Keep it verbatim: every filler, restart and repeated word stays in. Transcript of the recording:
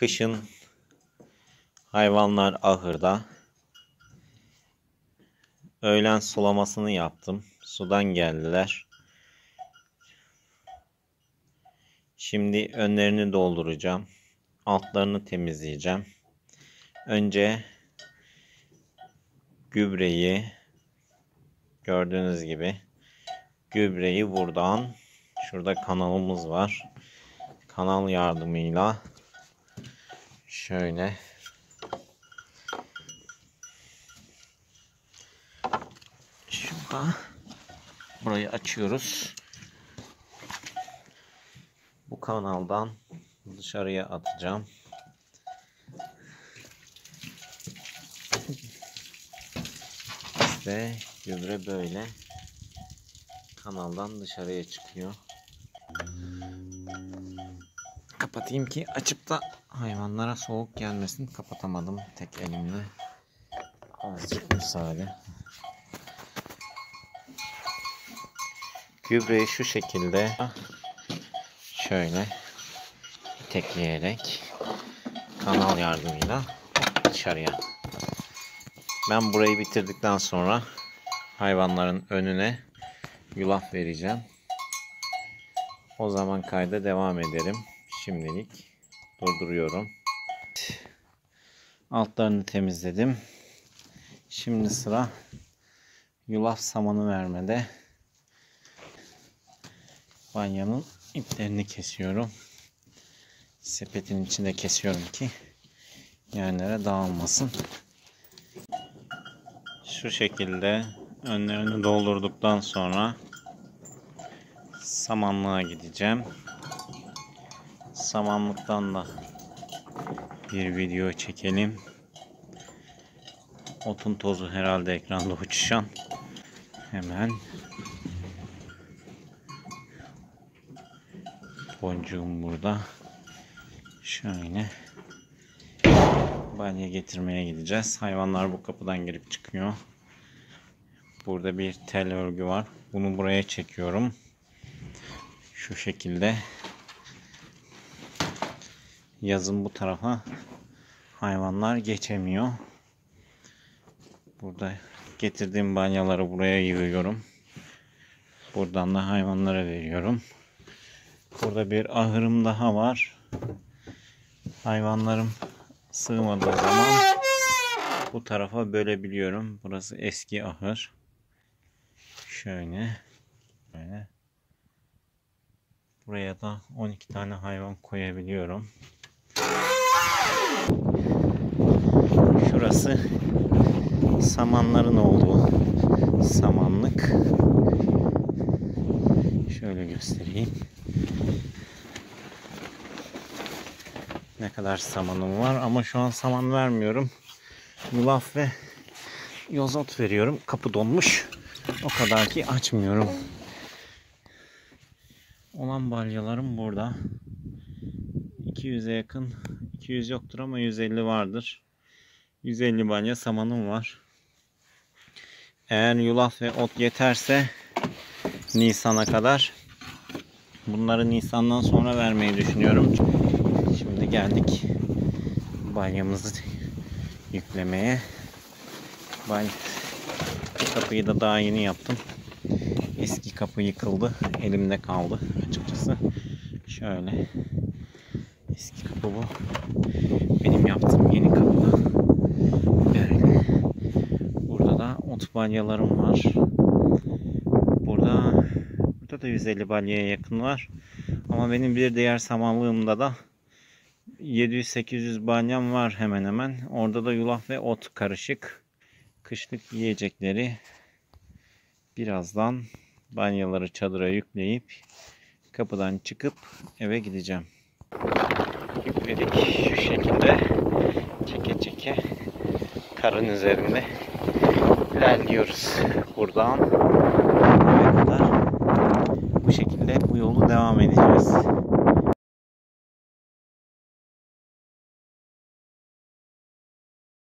Kışın hayvanlar ahırda. Öğlen sulamasını yaptım. Sudan geldiler. Şimdi önlerini dolduracağım. Altlarını temizleyeceğim. Önce gübreyi, gördüğünüz gibi gübreyi buradan, şurada kanalımız var. Kanal yardımıyla şöyle şurada burayı açıyoruz. Bu kanaldan dışarıya atacağım. Ve gübre böyle kanaldan dışarıya çıkıyor. Kapatayım ki açıp da hayvanlara soğuk gelmesin. Kapatamadım tek elimle. Azıcık müsaade. Gübreyi şu şekilde şöyle tekleyerek kanal yardımıyla dışarıya. Ben burayı bitirdikten sonra hayvanların önüne yulaf vereceğim. O zaman kayda devam ederim. Şimdilik durduruyorum. Altlarını temizledim. Şimdi sıra yulaf samanı vermede. Banyanın iplerini kesiyorum. Sepetin içinde kesiyorum ki yerlere dağılmasın. Şu şekilde önlerini doldurduktan sonra samanlığa gideceğim. Samanlıktan da bir video çekelim. Otun tozu herhalde ekranda uçuşan. Hemen boncuğum burada. Şöyle balya getirmeye gideceğiz. Hayvanlar bu kapıdan girip çıkıyor. Burada bir tel örgü var. Bunu buraya çekiyorum. Şu şekilde. Yazın bu tarafa hayvanlar geçemiyor. Burada getirdiğim banyaları buraya yığıyorum. Buradan da hayvanlara veriyorum. Burada bir ahırım daha var. Hayvanlarım sığmadığı zaman bu tarafa bölebiliyorum. Burası eski ahır. Şöyle. Böyle. Buraya da on iki tane hayvan koyabiliyorum. Şurası samanların olduğu samanlık. Şöyle göstereyim. Ne kadar samanım var ama şu an saman vermiyorum. Yulaf ve yozot veriyorum. Kapı donmuş. O kadar ki açmıyorum. Olan balyalarım burada. iki yüze yakın. iki yüz yoktur ama yüz elli vardır. yüz elli balya samanım var. Eğer yulaf ve ot yeterse Nisan'a kadar, bunları Nisan'dan sonra vermeyi düşünüyorum. Şimdi geldik balyamızı yüklemeye. Balya kapıyı da daha yeni yaptım. Eski kapı yıkıldı. Elimde kaldı açıkçası. Şöyle. Eski kapı bu. Benim yaptığım yeni kapı. Böyle. Burada da ot balyalarım var. Burada burada da yüz elli balyaya yakın var. Ama benim bir diğer samanlığımda da yedi yüz sekiz yüz balyam var hemen hemen. Orada da yulaf ve ot karışık. Kışlık yiyecekleri birazdan banyaları çadıra yükleyip kapıdan çıkıp eve gideceğim. Yükledik şu şekilde çeke çeke karın üzerinde ilerliyoruz. Buradan eve kadar bu şekilde bu yolu devam edeceğiz.